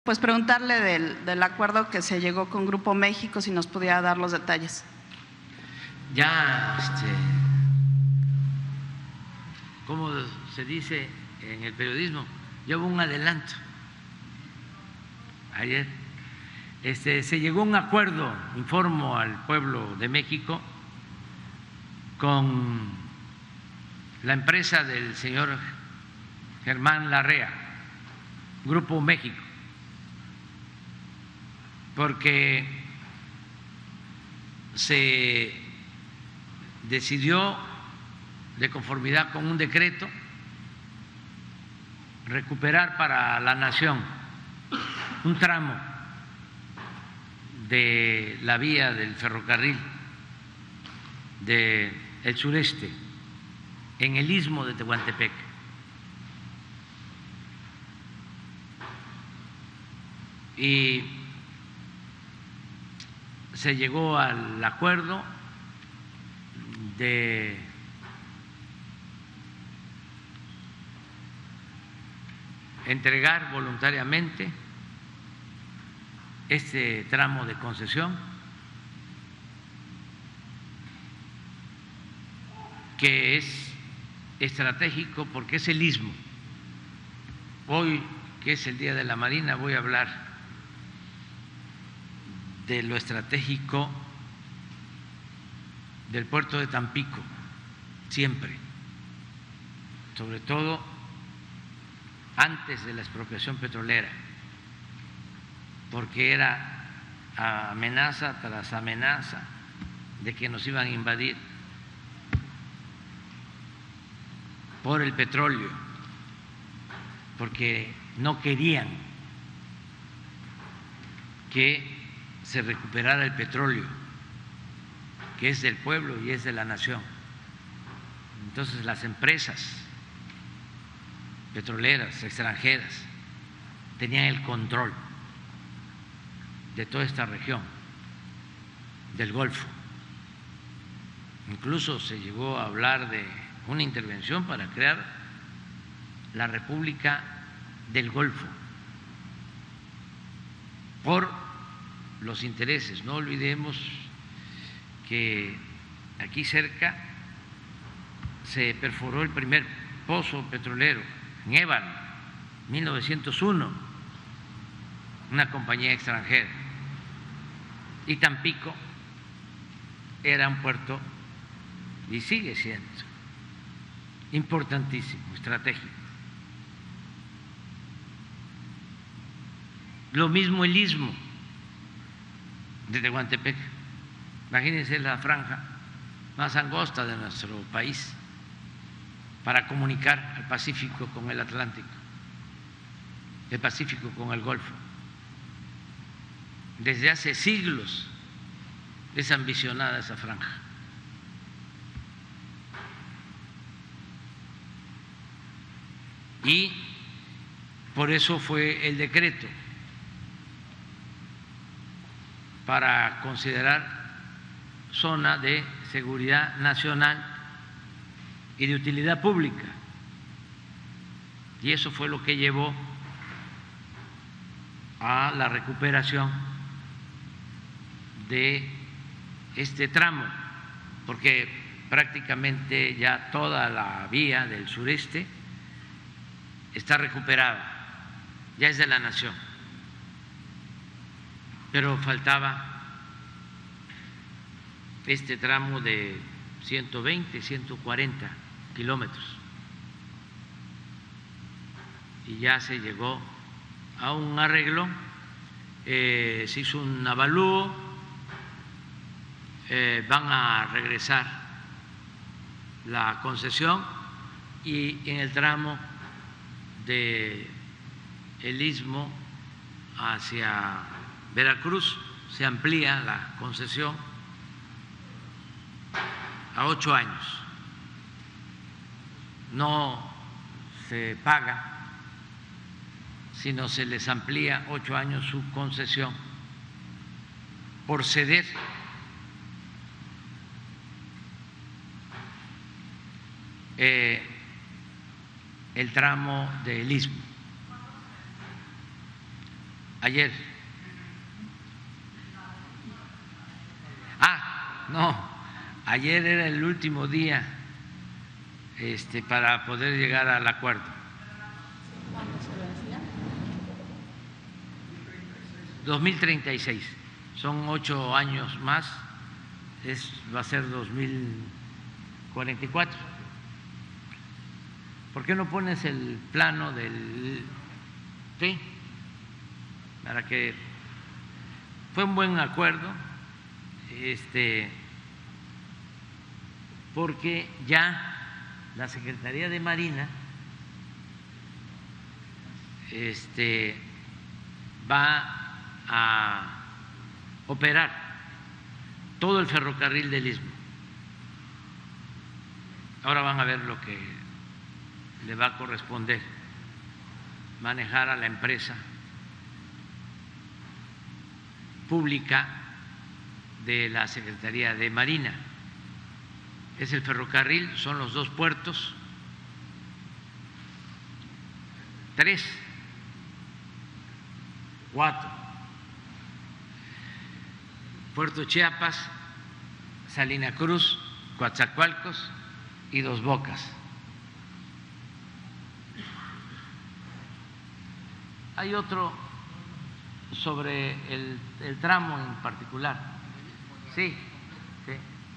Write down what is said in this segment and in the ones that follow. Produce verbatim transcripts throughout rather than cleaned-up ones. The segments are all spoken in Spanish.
Pues preguntarle del, del acuerdo que se llegó con Grupo México, si nos pudiera dar los detalles. Ya, este, como se dice en el periodismo, ya hubo un adelanto. Ayer este, se llegó a un acuerdo, informo al pueblo de México, con la empresa del señor Germán Larrea, Grupo México, porque se decidió, de conformidad con un decreto, recuperar para la nación un tramo de la vía del ferrocarril del sureste en el istmo de Tehuantepec. Y se llegó al acuerdo de entregar voluntariamente este tramo de concesión, que es estratégico porque es el istmo. Hoy, que es el Día de la Marina, voy a hablar de lo estratégico del puerto de Tampico, siempre, sobre todo antes de la expropiación petrolera, porque era amenaza tras amenaza de que nos iban a invadir por el petróleo, porque no querían que se recuperara el petróleo, que es del pueblo y es de la nación. Entonces las empresas petroleras extranjeras tenían el control de toda esta región del Golfo. Incluso se llegó a hablar de una intervención para crear la República del Golfo por los intereses. No olvidemos que aquí cerca se perforó el primer pozo petrolero en Ébano, mil novecientos uno, una compañía extranjera, y Tampico era un puerto y sigue siendo importantísimo, estratégico. Lo mismo el istmo de Tehuantepec. Imagínense la franja más angosta de nuestro país para comunicar al Pacífico con el Atlántico, el Pacífico con el Golfo. Desde hace siglos es ambicionada esa franja. Y por eso fue el decreto, para considerar zona de seguridad nacional y de utilidad pública. Y eso fue lo que llevó a la recuperación de este tramo, porque prácticamente ya toda la vía del sureste está recuperada, ya es de la nación, pero faltaba este tramo de ciento veinte, ciento cuarenta kilómetros, y ya se llegó a un arreglo, eh, se hizo un avalúo, eh, van a regresar la concesión, y en el tramo de el istmo hacia Veracruz se amplía la concesión a ocho años. No se paga, sino se les amplía ocho años su concesión por ceder eh, el tramo del istmo. ayer. Ah, no, ayer era el último día este, para poder llegar al acuerdo. dos mil treinta y seis, son ocho años más, es, va a ser dos mil cuarenta y cuatro. ¿Por qué no pones el plano del sí? Para que fue un buen acuerdo, este, porque ya la Secretaría de Marina este, va a operar todo el ferrocarril del Istmo. Ahora van a ver lo que le va a corresponder manejar a la empresa pública de la Secretaría de Marina. Es el ferrocarril, son los dos puertos, tres, cuatro. Puerto Chiapas, Salina Cruz, Coatzacoalcos y Dos Bocas. Hay otro sobre el, el tramo en particular. Sí, sí.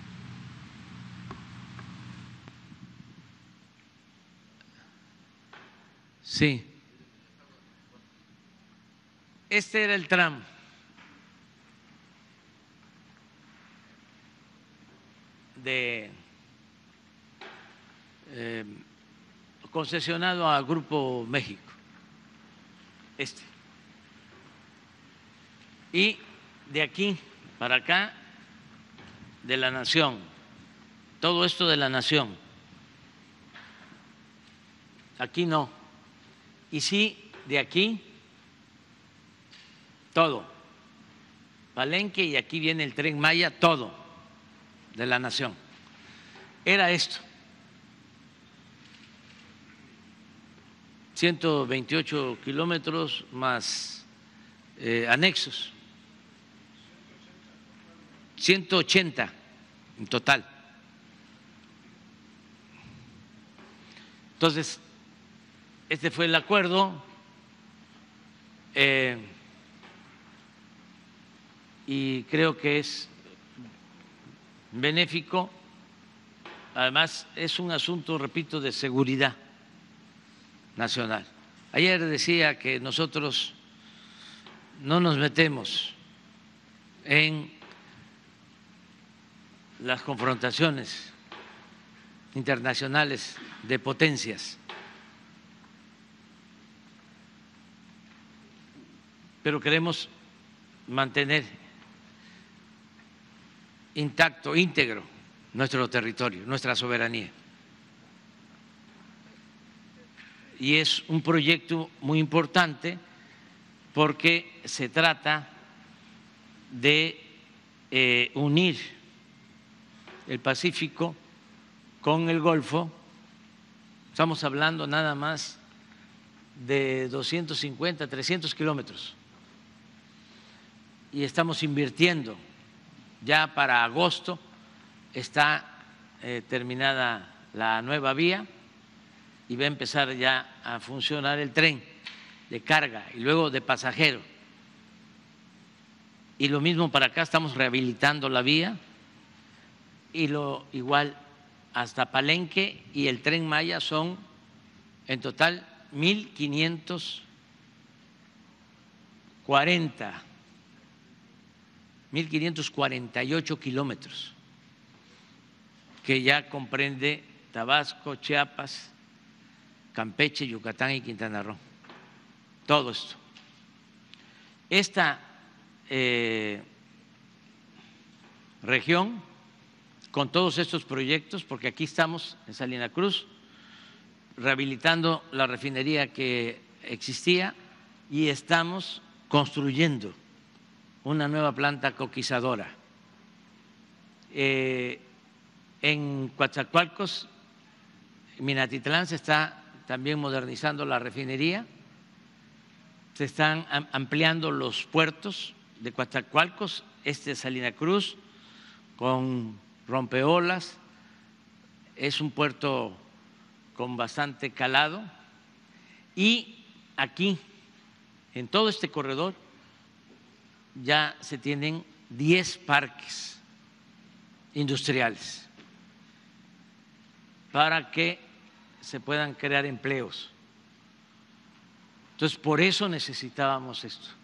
Sí. Este era el tramo. De eh, concesionado a Grupo México, este. Y de aquí para acá, de la Nación, todo esto de la Nación. Aquí no. Y sí, de aquí, todo. Palenque y aquí viene el Tren Maya, todo. De la Nación. Era esto, ciento veintiocho kilómetros más eh, anexos, ciento ochenta en total. Entonces, este fue el acuerdo eh, y creo que es benéfico. Además, es un asunto, repito, de seguridad nacional. Ayer decía que nosotros no nos metemos en las confrontaciones internacionales de potencias, pero queremos mantener intacto, íntegro nuestro territorio, nuestra soberanía. Y es un proyecto muy importante porque se trata de eh, unir el Pacífico con el Golfo. Estamos hablando nada más de doscientos cincuenta, trescientos kilómetros. Y estamos invirtiendo. Ya para agosto está eh, terminada la nueva vía y va a empezar ya a funcionar el tren de carga y luego de pasajero. Y lo mismo para acá, estamos rehabilitando la vía y lo igual hasta Palenque y el Tren Maya son en total mil quinientos cuarenta, mil quinientos cuarenta y ocho kilómetros, que ya comprende Tabasco, Chiapas, Campeche, Yucatán y Quintana Roo. Todo esto. Esta eh, región, con todos estos proyectos, porque aquí estamos en Salina Cruz, rehabilitando la refinería que existía y estamos construyendo una nueva planta coquizadora. Eh, en Coatzacoalcos, Minatitlán, se está también modernizando la refinería se están ampliando los puertos de Coatzacoalcos, este de Salina Cruz, con rompeolas, es un puerto con bastante calado, y aquí, en todo este corredor, ya se tienen diez parques industriales para que se puedan crear empleos. Entonces, por eso necesitábamos esto.